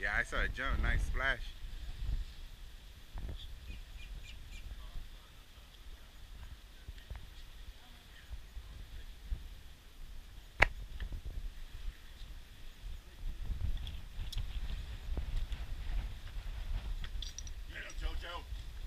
Yeah, I saw it jump. Nice splash. Get him, Jojo.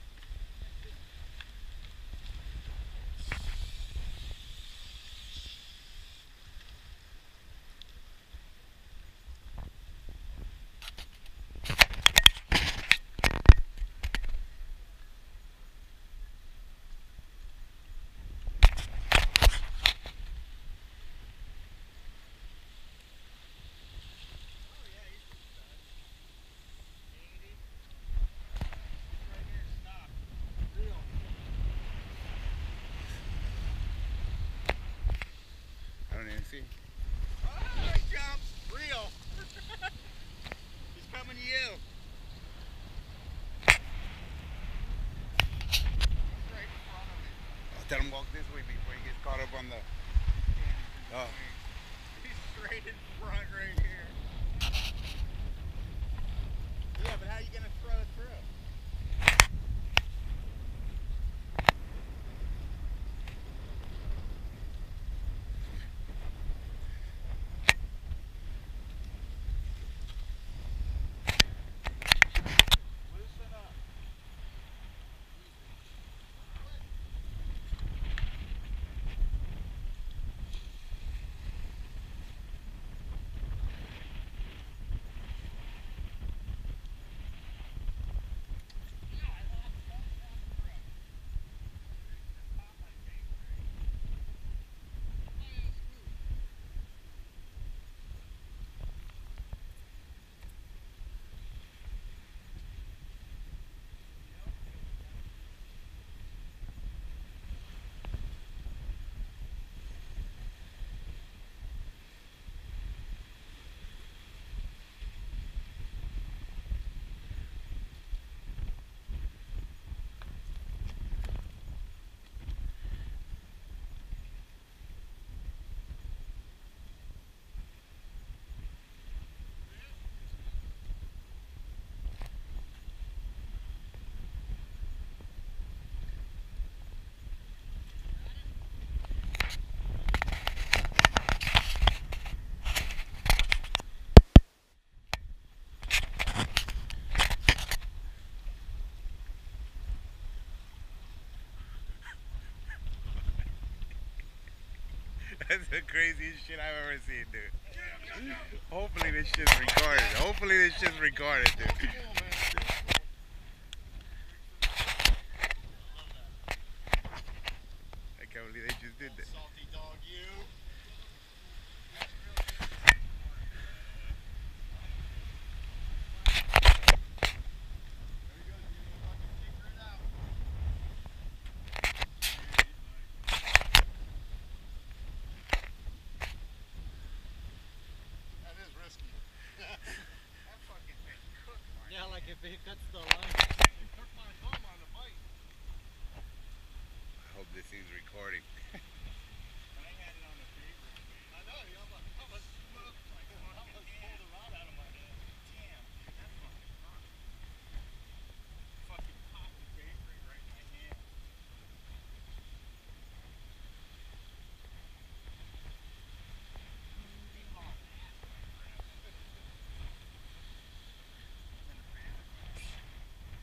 I don't even see. Oh, he jumps. Real. He's coming to you. He's right in front of me. Oh, tell him walk this way before he gets caught up on the. Oh. He's straight in front right here. Yeah, but how are you going to throw it through? Loosen up. That's the craziest shit I've ever seen, dude. Hopefully this shit's recorded. Hopefully this shit's recorded, dude. I can't believe they just did that. Salty dog, you. That is risky. That fucking thing cooked my Yeah, like hand. if it cuts the line. It cooked my thumb on the bite. I hope this thing's recording. I had it on the paper. I know, you almost smoked my fucking hand. Pulled the rod out of my hand. Damn, dude, that fucking hurt. Fucking popped the paper right in my hand. He hauled ass when I grabbed it. And then the fan.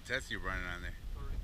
test you running on there? 30.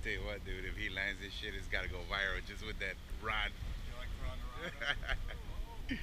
tell you what, dude, if he lands this shit, it's gotta go viral just with that rod. You like throwing the rod out?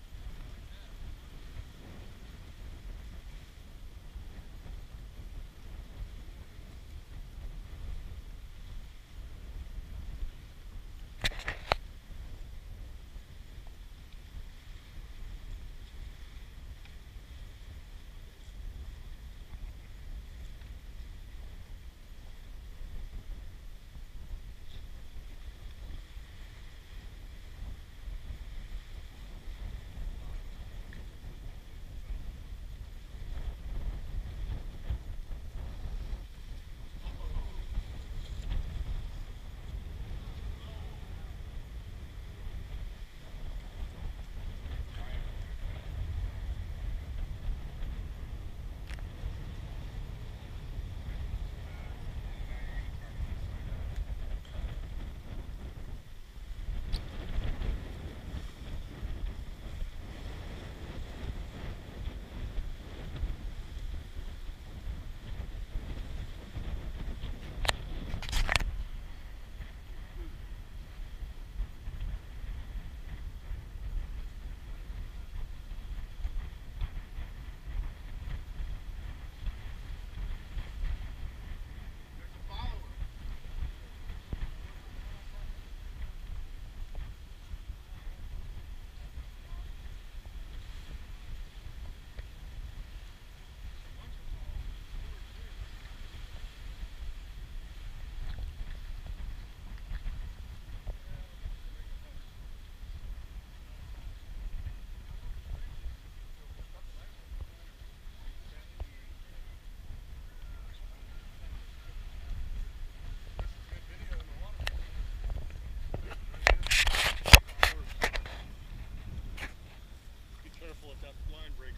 Careful if that line breaks.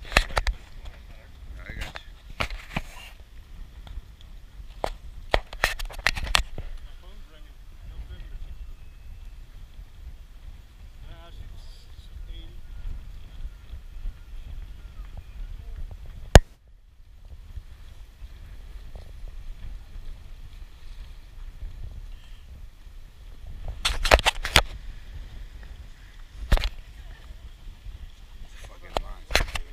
I got you. My phone's ringing. No visitors. She's 80. It's a fucking monster, dude.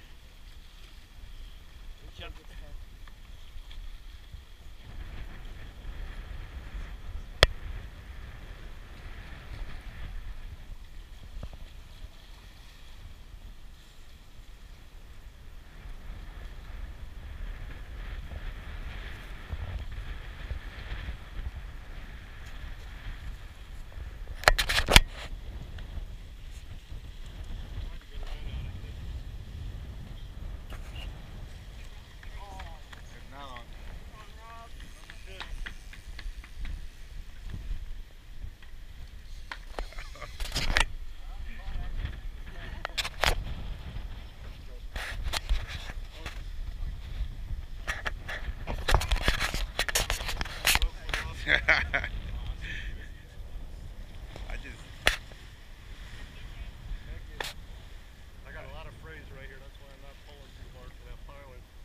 It's not on.